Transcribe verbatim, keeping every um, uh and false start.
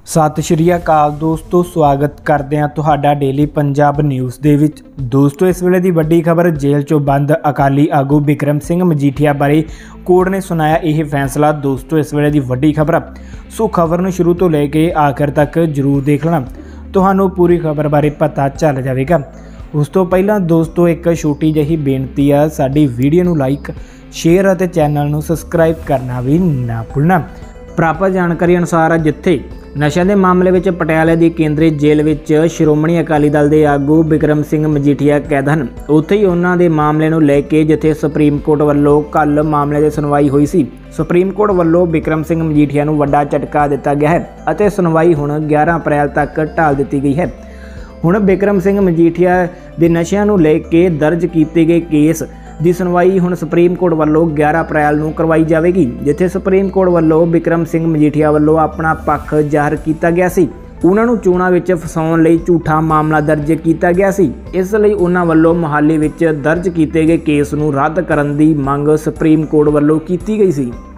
सत श्री अकाल दोस्तों, स्वागत करते हैं तुहाडा डेली पंजाब न्यूज़ दे विच। दोस्तों इस वेले दी वड्डी खबर, जेल चों बंद अकाली आगू बिक्रम सिंह मजीठिया बारे कोर्ट ने सुनाया यह फैसला। दोस्तों इस वेले दी वड्डी खबर, सो खबर नूं शुरू तो लेके आखिर तक जरूर देख लेना, तुहानूं पूरी खबर बारे पता चल जाएगा। उस तो पहला दोस्तों एक छोटी जही बेनती आ, साडी वीडियो नूं लाइक शेयर और चैनल नूं सबसक्राइब करना भी ना भुलना। प्राप्त जानकारी अनुसार जिथे नशे के मामले में पटियाले की केंद्रीय जेल में श्रोमणी अकाली दल के आगू बिक्रम सिंह मजीठिया कैद हैं, उत्थे ही उन्हों के मामले को लेके जिथे सुप्रीम कोर्ट वालों कल मामले की सुनवाई हुई सी। सुप्रीम कोर्ट वालों बिक्रम सिंह मजीठिया को वड्डा झटका दिता गया है और सुनवाई हुण ग्यारह अप्रैल तक टाल दी गई है। हुण बिक्रम सिंह मजीठिया के नशिਆਂ ਨੂੰ लेके दर्ज किए गए केस ਦੀ सुनवाई हुण सुप्रीम कोर्ट वालों ग्यारह अप्रैल ਨੂੰ करवाई जाएगी, जिथे सुप्रीम कोर्ट वालों बिक्रम सिंह मजीठिया वालों अपना पक्ष जाहिर किया गया सी। उन्हां नूं चोणां विच फसाउण लई झूठा मामला दर्ज किया गया सी, इसलिए उन्हां वालों मोहाली विच दर्ज किए गए केस नूं रद्द करन दी मंग सुप्रीम कोर्ट वालों की गई सी।